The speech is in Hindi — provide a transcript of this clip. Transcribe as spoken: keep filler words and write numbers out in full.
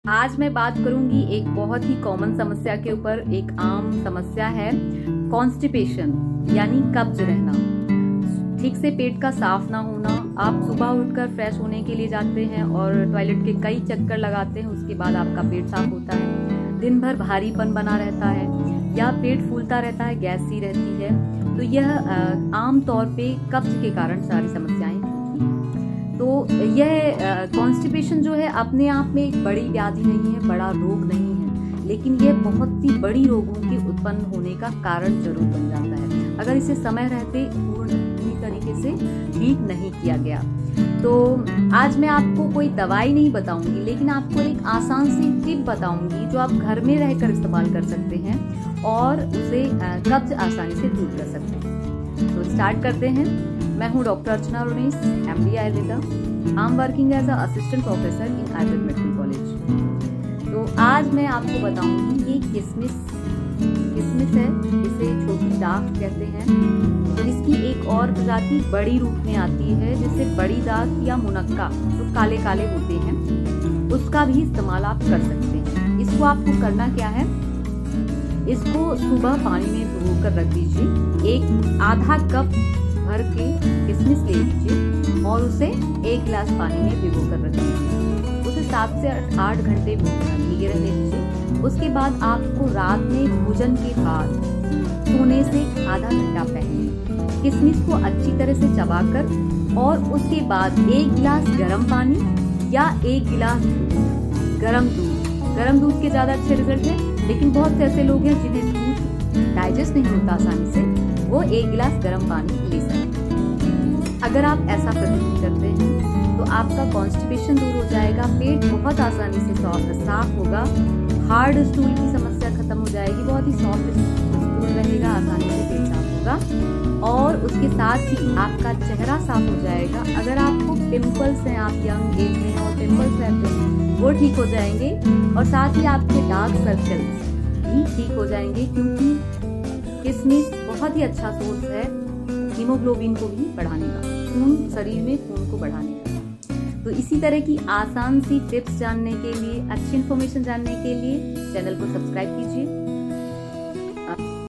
आज मैं बात करूंगी एक बहुत ही कॉमन समस्या के ऊपर। एक आम समस्या है कॉन्स्टिपेशन यानी कब्ज रहना, ठीक से पेट का साफ ना होना। आप सुबह उठकर फ्रेश होने के लिए जाते हैं और टॉयलेट के कई चक्कर लगाते हैं, उसके बाद आपका पेट साफ होता है। दिन भर भारीपन बना रहता है या पेट फूलता रहता है, गैस सी रहती है। तो यह आम तौर पे कब्ज के कारण सारी समस्याएं होती हैं। तो यह कॉन्स्टिपेशन जो है अपने आप में एक बड़ी व्याधि नहीं है, बड़ा रोग नहीं है, लेकिन यह बहुत ही बड़ी रोगों के उत्पन्न होने का कारण जरूर बन जाता है अगर इसे समय रहते पूर्ण तरीके से ठीक नहीं किया गया। तो आज मैं आपको कोई दवाई नहीं बताऊंगी, लेकिन आपको एक आसान सी टिप बताऊंगी जो आप घर में रहकर इस्तेमाल कर सकते हैं और उसे कब्ज आसानी से दूर कर सकते हैं। तो स्टार्ट करते हैं। मैं हूं doctor Archana Arunesh, MD Ayurveda. I am working as a assistant professor in Ayurveda medical college. तो आज मैं आपको बताऊंगी ये किशमिश किशमिश है, इसे छोटी दाख कहते हैं। तो इसकी एक और प्रजाति बड़ी रूप में आती है, जिससे बड़ी दाख या मुनक्का जो काले काले होते हैं उसका भी इस्तेमाल आप कर सकते हैं। इसको आपको करना क्या है, इसको सुबह पानी में भिगो कर रख दीजिए। एक आधा कप भर के किशमिश ले लीजिए और उसे एक गिलास पानी में भिगो कर रख दीजिए। उसे सात से आठ घंटे भीगे रहने दीजिए। उसके बाद आपको रात में भोजन के बाद सोने से आधा घंटा पहले किशमिश को अच्छी तरह से चबाकर और उसके बाद एक गिलास गर्म पानी या एक गिलास गर्म दूध। गर्म दूध के ज्यादा अच्छे रिजल्ट है, लेकिन बहुत से ऐसे लोग हैं जिन्हें दूध डाइजेस्ट नहीं होता आसानी से, वो एक गिलास गर्म पानी ले सकते हैं। अगर आप ऐसा प्रतिदिन करते हैं तो आपका कॉन्स्टिपेशन दूर हो जाएगा, पेट बहुत आसानी से साफ होगा, हार्ड स्टूल की समस्या खत्म हो जाएगी, बहुत ही सॉफ्ट स्टूल रहेगा, आसानी से पेट साफ होगा और उसके साथ ही आपका चेहरा साफ हो जाएगा। अगर आपको पिंपल्स हैं, आप यंग एज में और पिंपल्स रहते हैं, वो ठीक हो जाएंगे और साथ ही आपके डार्क सर्कल्स भी ठीक हो जाएंगे, क्योंकि किशमिश बहुत ही अच्छा सोर्स है हीमोग्लोबिन को भी बढ़ाने का, खून शरीर में खून को बढ़ाने का। तो इसी तरह की आसान सी टिप्स जानने के लिए, अच्छी इन्फॉर्मेशन जानने के लिए चैनल को सब्सक्राइब कीजिए।